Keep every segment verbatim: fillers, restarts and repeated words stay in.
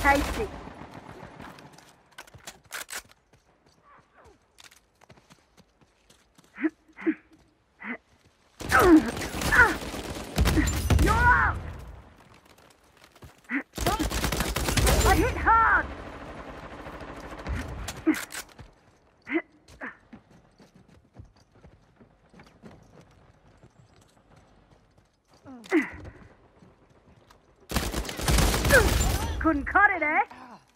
tasty. You're out! I hit hard! Couldn't cut it, eh?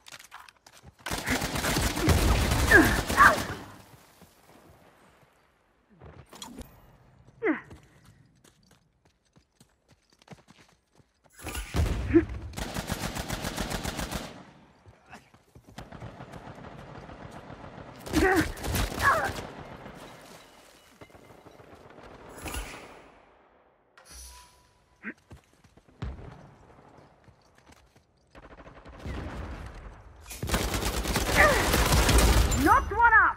Knocked one up!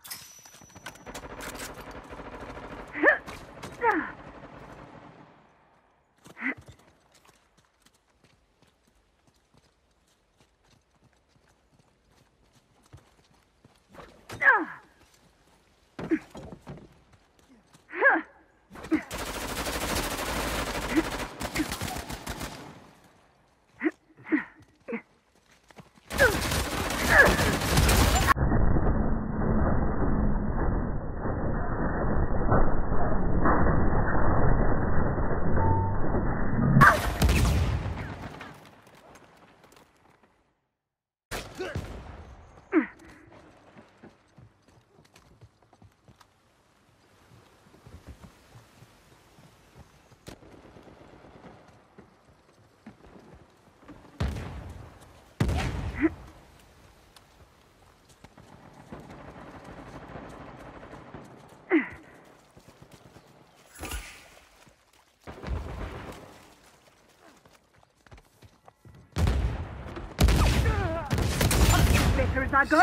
Better as I go.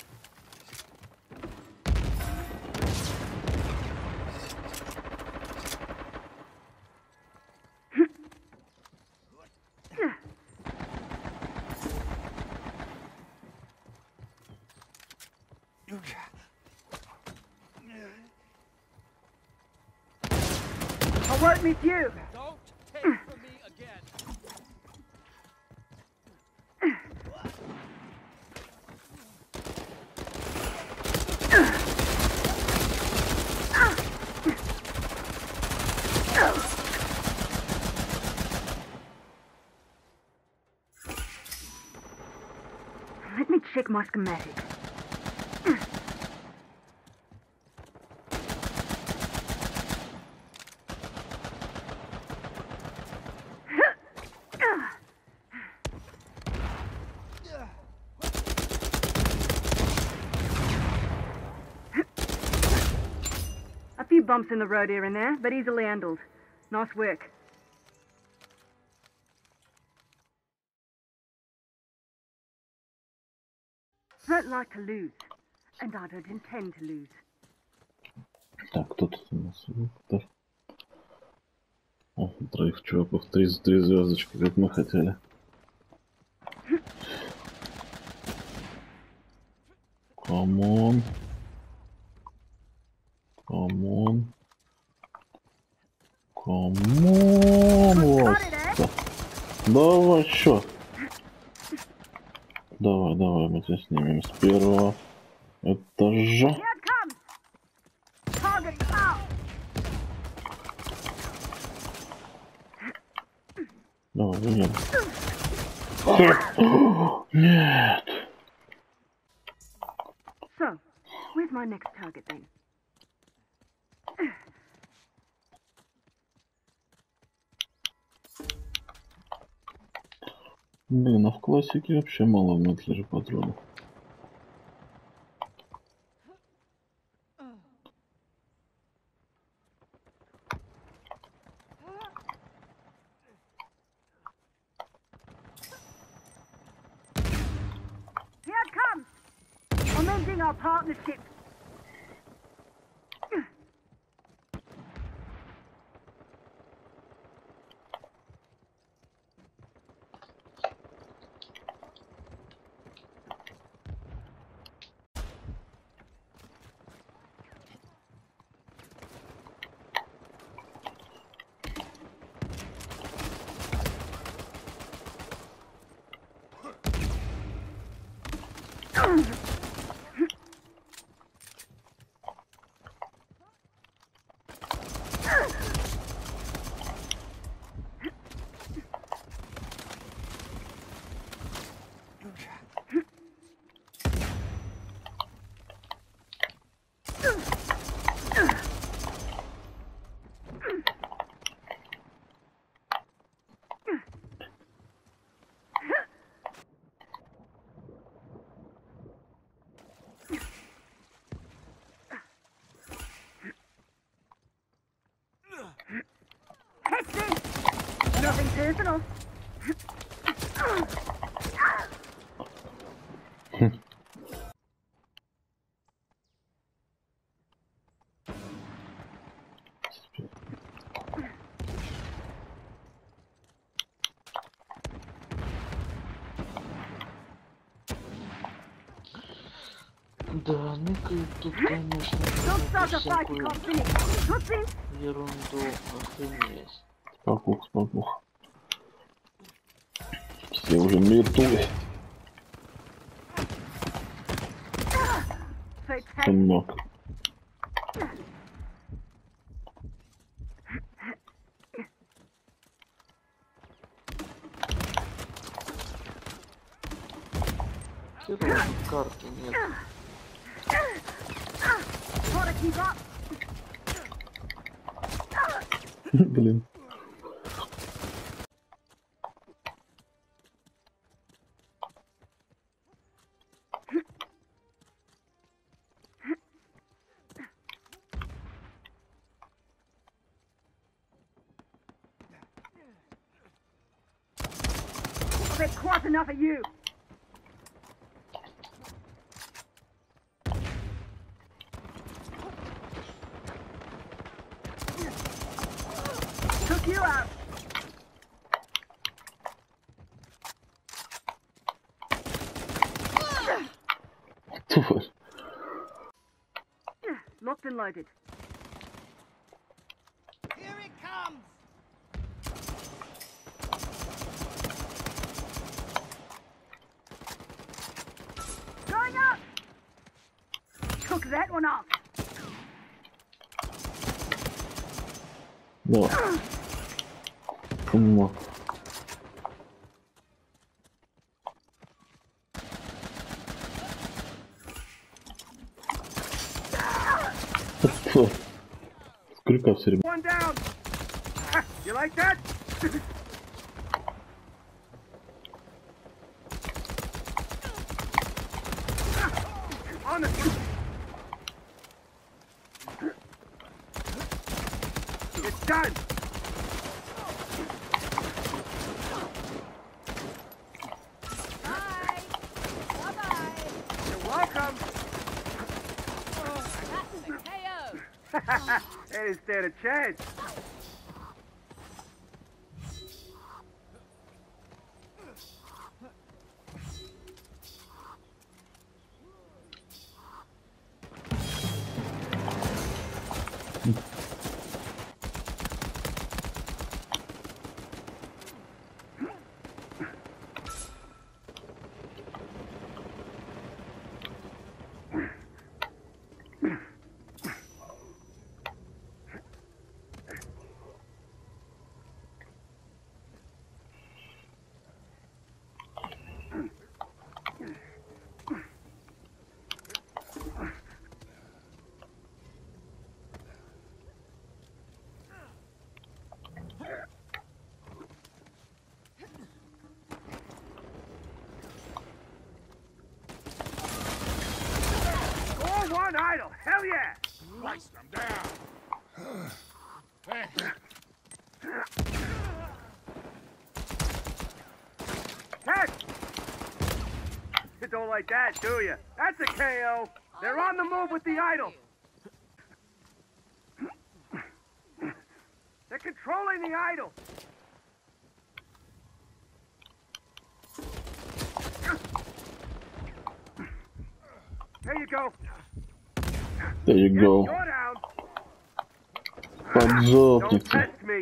I won't miss you. Don't take from me again. Let me check my schematic. A few bumps in the road here and there, but easily handled. Nice work. I don't like to lose, and I don't intend to lose. Так, кто тут у нас? Виктор. О, троих чуваков, три, три звездочки, как мы хотели. Come on. Come on. Come on. Вот. Давай, чё? Давай, давай, мы тебя снимем с первого этажа. Давай, нет. Нет. So, where's my next target then? Блин, а в классике вообще мало внутри же патронов. Here it comes! I'm ending our partnership. Nothing personal. Да, ныкают тут, конечно, Don't start a fight, you всякую can't finish. Cutscenes? ерунду, охренеть. Спокух, спокух. Все уже мертвы. Fate's Сынок. Херово, карты нет. Gotta keep up. Блин. I've had quite enough of you. Took you out. Тварь. Locked and loaded. Here it comes! Going up. Took that one off. Давай. Сынок. Тварь. Сколько все время? One down. You like that? On the. It's done. Bye. Bye-bye. You're welcome. That's a K O. They didn't stand a chance. Score one idle. Hell yeah. Christ, I'm down! Thanks. Catch! You don't like that, do you? That's a K O. They're on the move with the idol. They're controlling the idol. There you go. There you go. You're down. Don't Поджопница. test me.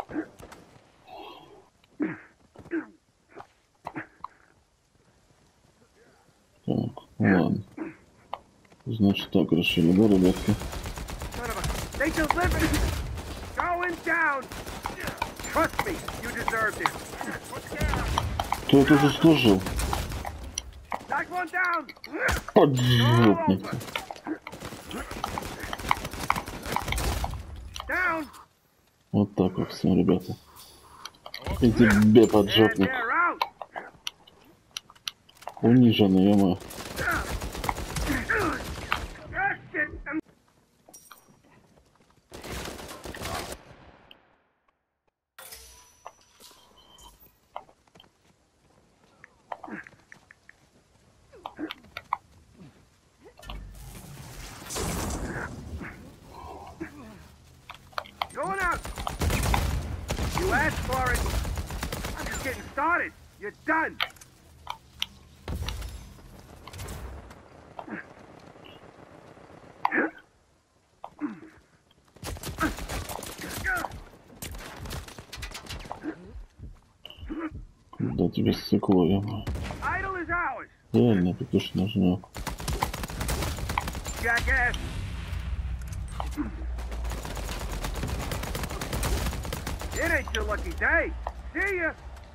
Так, ладно. Значит так решили, да, ребятки? Son of a... They delivered. Going down. Trust me, you deserved it. Кто это заслужил? Knock one down. Поджопница. Down. Вот так вот всем, ребята. И тебе, And поджопник. they're out. Униженный, ё-моё. That's it. I'm- You asked for it. I'm just getting started. You're done. Да тебе стекло, я бы. Idle is ours. Реально, ты уж нажмёт. Jackass. It ain't your lucky day. See ya.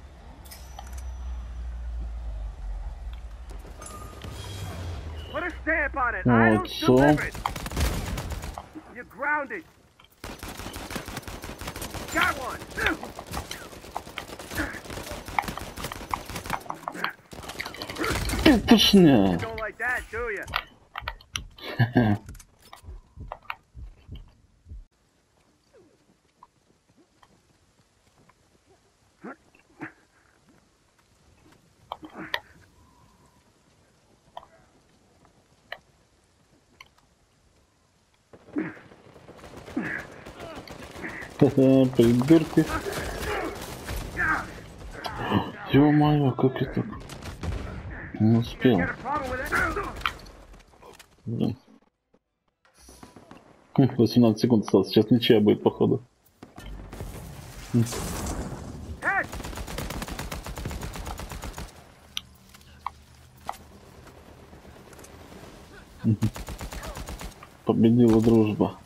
Put a stamp on it. I don't so? deliver it. You're grounded. Got one. Петушня! Don't like that, do you? Ха-ха, придурки. Ё-моё, как это? Не успел. Got a problem with it? Блин. Хм, восемнадцать секунд осталось. Сейчас ничья будет, походу. Head. Победила дружба.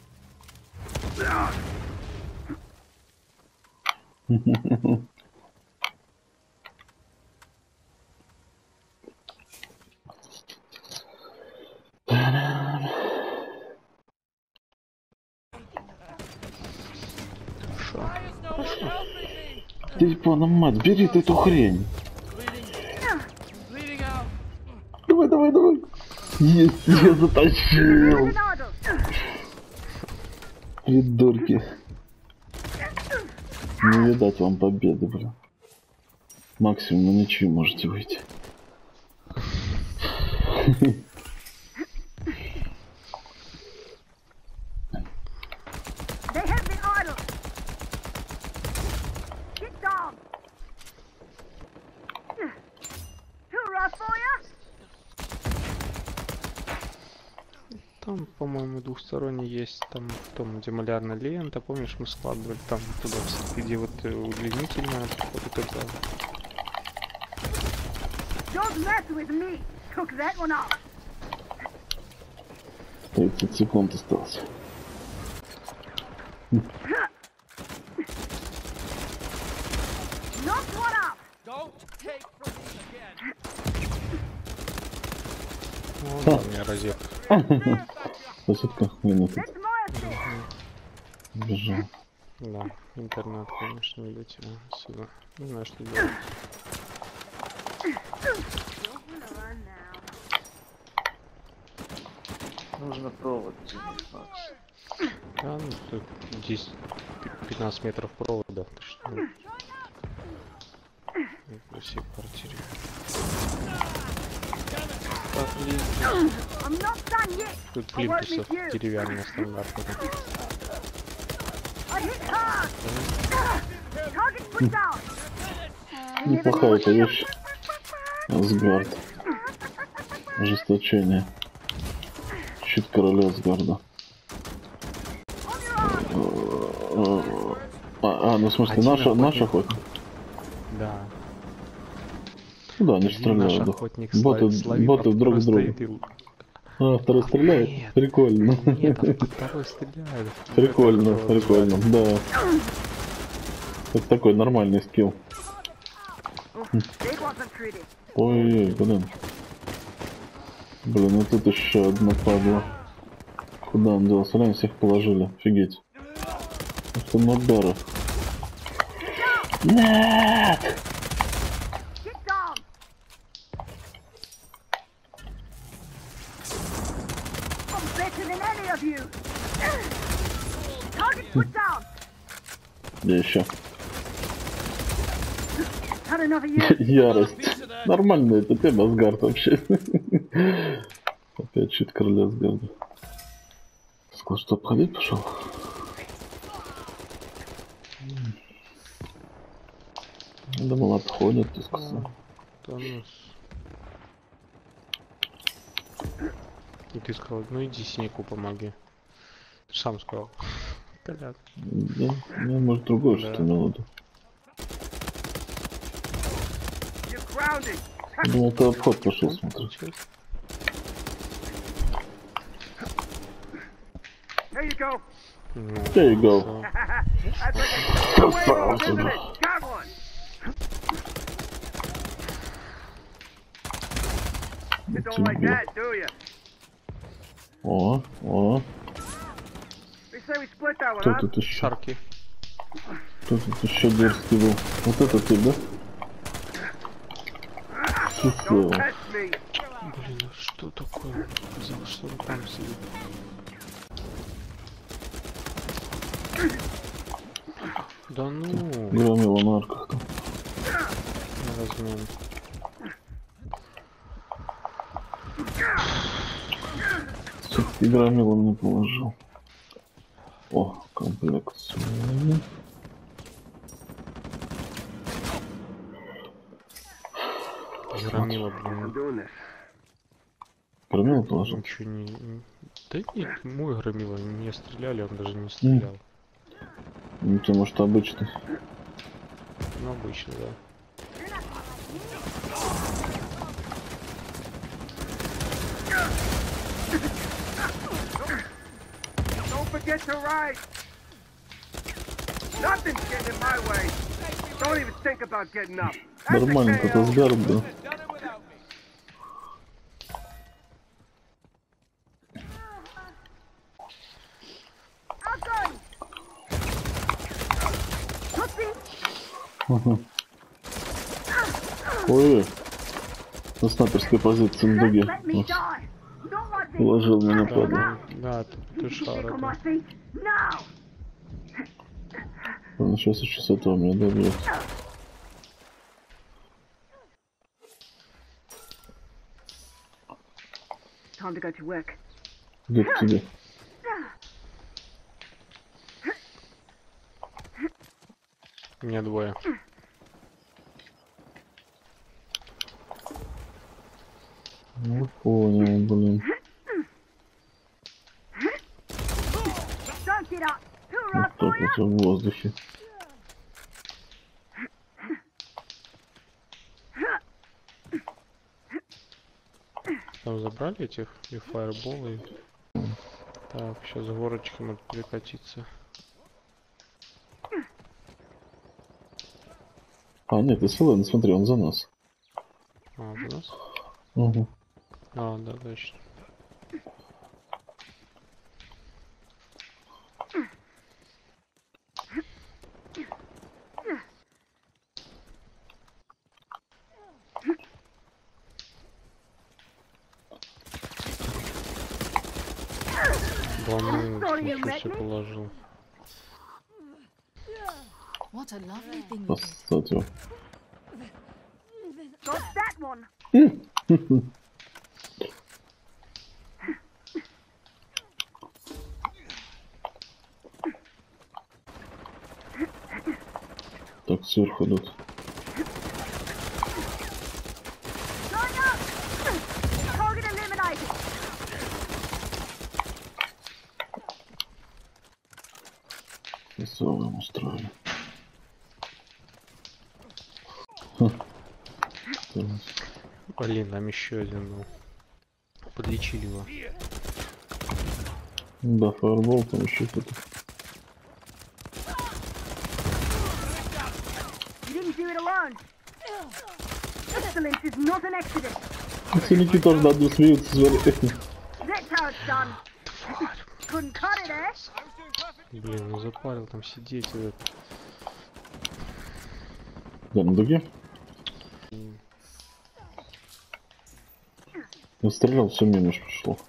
Ты пана мать, бери ты эту хрень. Давай, давай, давай. Есть, я затащил. Придурки. Не видать вам победы, блин. Максимум на ничью можете выйти. They have the idol. Get down. Too rough for you? Там, по-моему, двухсторонний есть, там в том, где малярная лента, помнишь, мы складывали там туда, где вот удлинитель надо, вот это. Don't mess with me. Took that one off. тридцать секунд осталось. Knocked one up. Don't take from me again. Ну, да, у меня розетка. Высотка минуты. That's my affair. Бежал. Да, интернет, конечно, не летел сюда. Не знаю, что делать. Don't wanna run now. Нужно провод тянуть, Макс. Да, ну тут десять-пятнадцать метров провода. Ты что? Во всей квартире. I'm not done yet. Тут плинтусов деревянная стандартная. I hit hard. Target put down. Неплохая эта вещь. Асгард. Ожесточение. Щит короля Асгарда. А, а, ну в смысле, Один наша, охотник. наша охотник? Да. Ну да, они Один стреляют. наш Да. охотник Боты, славит- славит, боты а друг в второй друга. стоит и- А, второй стреляет? нет. Прикольно. Нет, а второй стреляет. Прикольно, Это прикольно, да. Это такой нормальный скилл. It wasn't pretty. Ой, блин. Блин, ну тут еще одна падла. Куда он делся? Реально всех положили. Офигеть. Это Нобера. Нет! Get down. I'm better than any of you. Target put down. Я еще. Had enough of you. Ярость. Нормально это тема, Асгард вообще. Опять щит короля Асгарда. Сказал, что обходить пошел. Думал, отходят, ты сказал. Да ну... с- И ты сказал, ну иди Синяку помоги. Ты ж сам сказал. Понятно. Да, я, может, другое Да. что-то имел в виду. You're grounded. Я думал, ты обход пошел смотреть. Сейчас. Here you go. Ну, There you go. всё. That's like a huevos, isn't it? Got one. You don't like Тебе. that, do you? О, о, They say we split that one, кто huh? тут еще? Шарки. Кто тут еще дерзкий был? Вот это ты, да? Don't Счастливо. test me. Блин, а что такое? Казалось, что он там сидит. Да ну, Громила на арках там. на размен. Все-таки громила мне положил. О, комплект. Громила, I'm блин, doing this. Громила положил? ничего не... не- Да нет, мой громила, не стреляли, он даже не стрелял. Ну, ты, может, обычный. Ну, обычно, да. Don't forget to ride. Nothing's getting in my way. Don't even think about getting up. That's a Нормально, K это O. сгар был. Done it without me. Огонь! Pussy! Ага. Ой, на снайперской позиции на Don't дуге. let me die! You don't want this! Положил меня Да, падал. да, да, ты, ты Get шар, on my это. feet! Now! Он сейчас еще с этого меня добьет. Time to go to work. Где к тебе? У меня двое. Ну, понял, блин. Don't get up! Too Вот rough for так you! вот в воздухе. Там забрали этих и фаерболы. Так, сейчас с горочки может перекатиться. А, нет, это Селен, смотри, он за нас. А, у нас? Угу. А, да, точно. Да ну, ничего себе положил. What a lovely thing you did. Поставь его. Got that one! Так, сверху идут. Going up! Target eliminated! Красиво им устроили. Ха. Так. Блин, там еще один был. Подлечили его. Да, фаербол там еще кто-то. You didn't do it alone! Excellence is not an accident! Синяки тоже надо смеются, смотри. That's how it's done! Couldn't cut it, eh? Блин, ну запарил там сидеть этот. Да, на дуге? Я стрелял, все мимо ж пришло.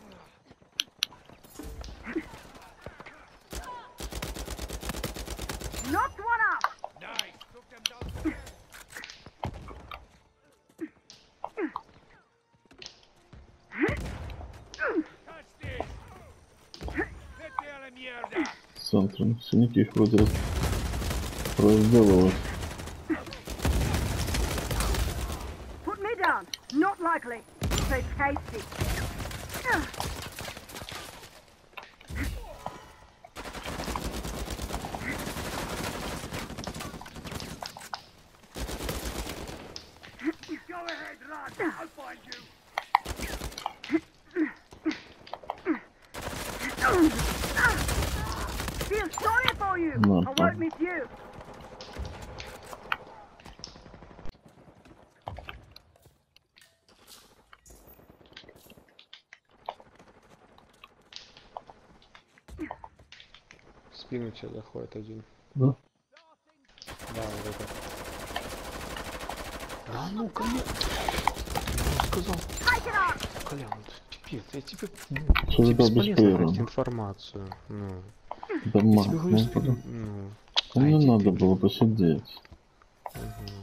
Knocked one up! Nice. Took them down. Touch this. Vete a la mierda. Центром. Синяки их вроде раз- разделывают. likely. So tasty. Go ahead, run. I'll find you. Feel sorry for you. No, I won't fine. miss you. В спину тебе заходит один. Да? Да, вот это. Да ну, Колян! Я сказал, Take it up. Колян, пипец, я тебе... Что за тебе бесполезно бесполезно? брать информацию. Ну, Да, я ма, тебе говорю, ну, что... да. Ну, Ну, ай, не тебе- надо было посидеть. Мгм.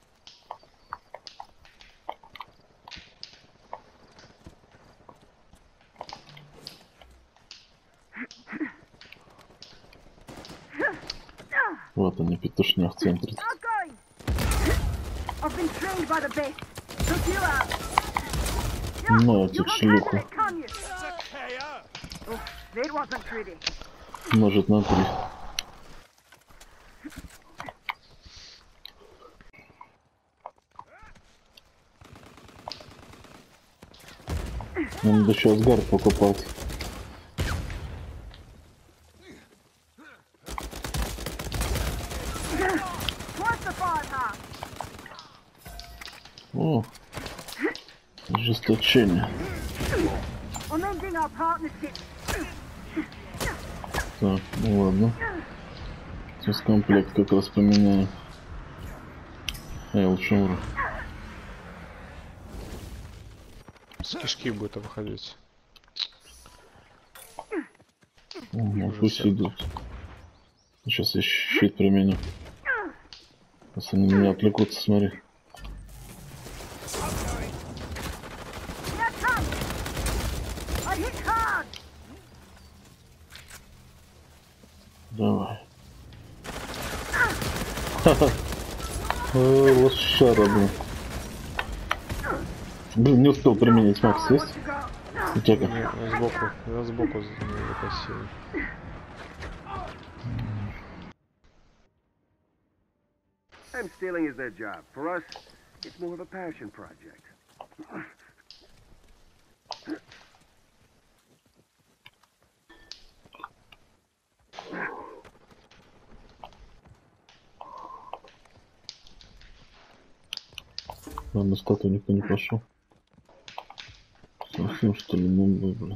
Вот они, петушня в центре. Not going. I've been trained by the best. Took you out. Yeah, Ну, you этих can't шлюху. handle it, can you? It's a K O. Oh, that wasn't pretty. Может на три. Нам надо еще Асгард покупать. Twice the fire half. О, ожесточение. I'm ending our partnership. Так, ну ладно. Сейчас комплект как раз поменяю. А я лучше умру. С кишки будет выходить. Угу, пусть идут. Сейчас я щит применю. Если они меня отвлекутся, смотри. Here come. I hit hard. Давай. Ха-ха. Ой, лошара, блин. Блин, не успел применить. Макс, есть? У тебя как? Не, сбоку, я сбоку закосил. And stealing is their job. For us, it's more of a passion project. Ладно, статую никто не пошел. Совсем что ли, ну, блин.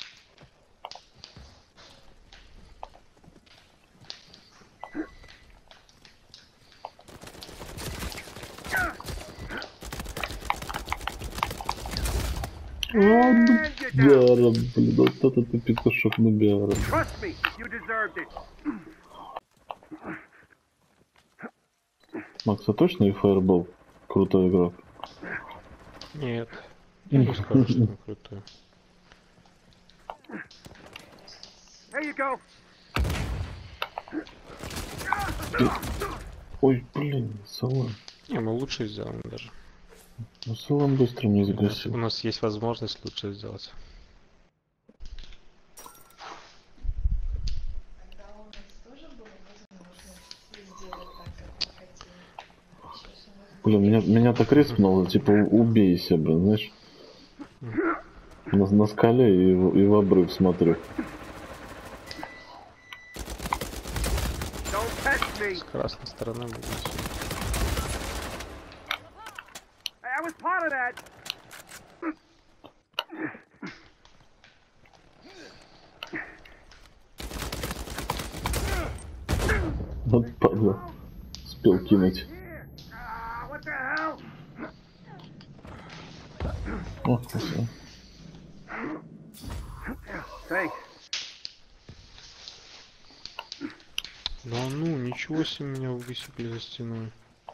And you're down. Гара, блин, вот это ты петушок на Гара. Trust me, you deserved it. Макс, а точно и Fireball крутой игрок? Нет. Я не скажу, что он крутой. There you go. Ой, блин, Салам. Не, мы лучше сделаем даже. Ну, Салам быстро мне У нас, загасил. у нас есть возможность лучше сделать. Когда у нас тоже была возможность сделать так, как мы хотим. Сейчас у нас Блин, меня, меня так респнуло, типа, убейся, блин, знаешь. На, на скале и, в- и в обрыв смотрю. Don't touch me. С красной стороны будет. I was part of that. Вот падла. Успел кинуть. Here. Ah, what the hell? О, спасибо. Thanks. Да ну, ничего себе меня высекли за стеной.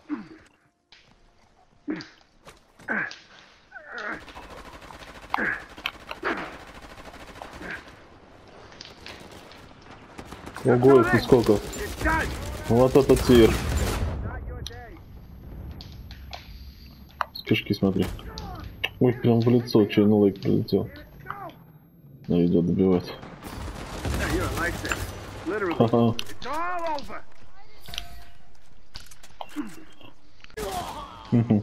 Ого, это сколько? It's done. Вот это тир. Not your day. С кишки смотри. Ой, прям в лицо чейн лейк прилетел. На видео добивать. Yeah, you're a lifesaver. Literally. Ха-ха. It's all over. Мгм.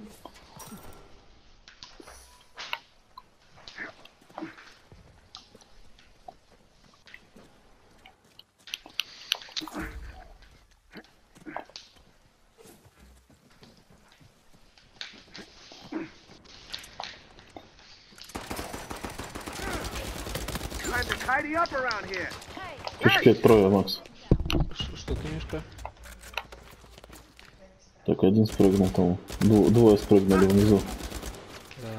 Time to tidy up around here. Пешки трое, Макс. Ш- Что ты, Мишка? Так, один спрыгнул там. Дво- Двое спрыгнули внизу. Да.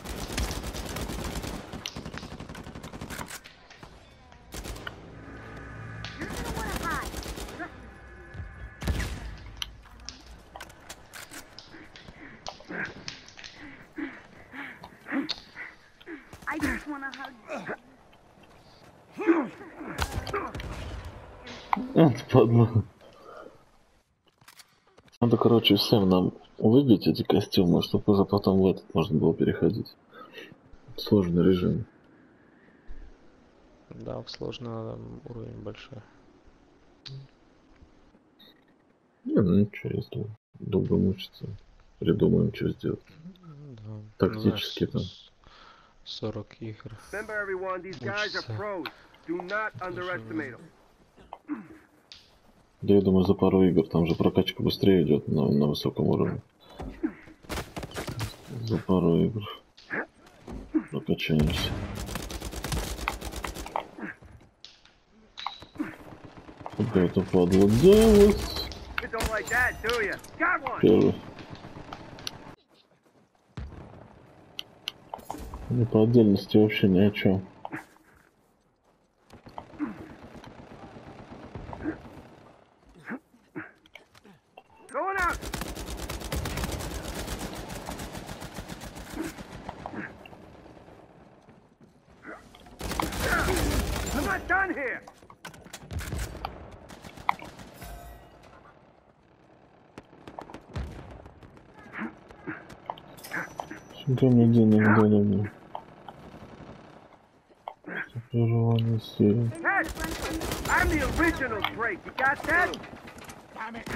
You're gonna wanna hide. I just wanna hug you. А, ты падла. Надо, короче, всем нам выбить эти костюмы, чтобы уже потом в этот можно было переходить. Сложный режим. Да, в сложном уровень большой. Не, ну ничего, если долго мучиться, придумаем, что сделать. Да. Тактически Ну, там. знаешь, с- сорок игр. Remember, everyone, these guys are pros. Do not underestimate them. Да я думаю, за пару игр там же прокачка быстрее идет на, на высоком уровне. За пару игр прокачаемся. Куда это падло делать? You don't like that, do you? Got one. Первый. Не по отдельности вообще ни о чем. Going out. I'm not done here. Симптомы денег дали. Прерывание серии. Ted, I'm the original Drake. You got that? Damn it.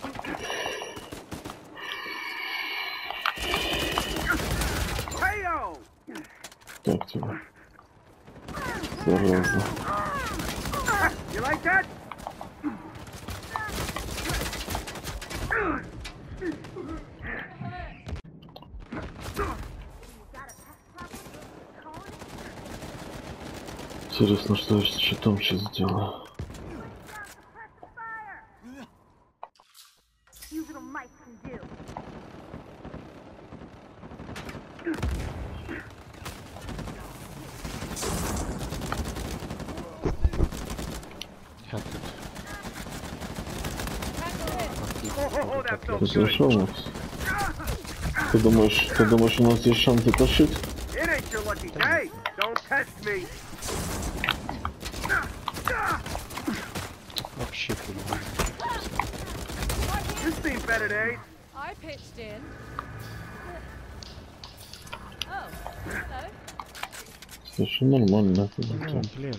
Hey-o! Так тебе. Зараза. You like that? Интересно, что я с щитом сейчас сделаю. You little mice can do. Я тут. Oh, oh, oh, that Ты felt good. зашел, Макс? Ты думаешь, ты думаешь, у нас есть шанс затащить? It ain't your lucky day. Don't test me. Вообще фигня. This seems better days. I pitched in. Oh, hello. Слушай, нормально, это Ну, да. блин.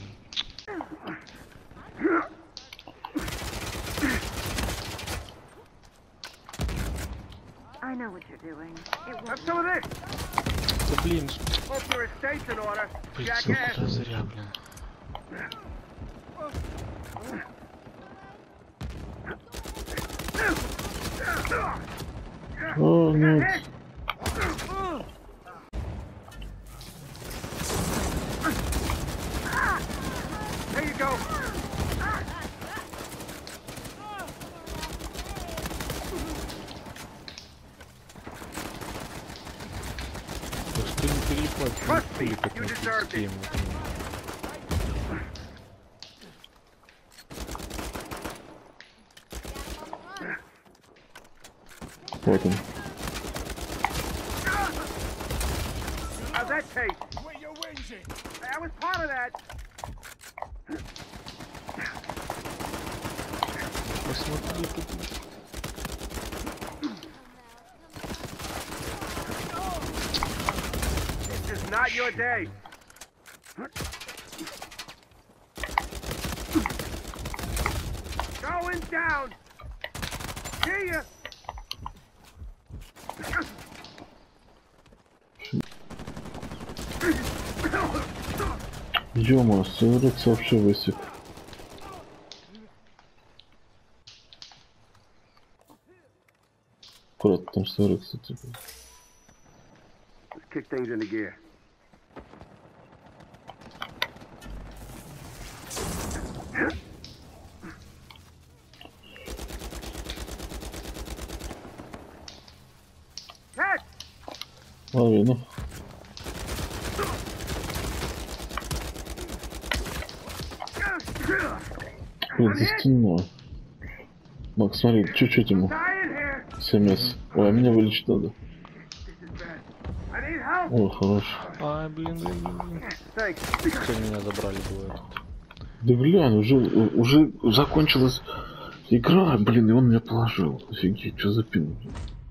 I know what you're doing. It Have won't. some of this. Да блин, Hope your estate's in order. блин, Jackass. сколько зря, блин. О, нет. There you go. Да что не переплатить, Trust me, хули как you на deserved it. систему. Вот он. How's that taste? Where your wings in? I was part of that. Посмотри тут. not your day. Going down. See ya. Ё-моё, Северекс вообще высек. Аккуратно, там Северекс, типа. Let's kick things into gear. Catch! Половину. Блин, за стеной. Макс, смотри, чуть-чуть ему. Dying here. СМС. Ой, а меня вылечить надо. This is bad. I need help. О, хорош. Ай, блин, блин, блин, блин. Thanks. Все, меня забрали, бывает. Да глянь, уже, уже закончилась игра, блин, и он меня положил. Офигеть, что за пин?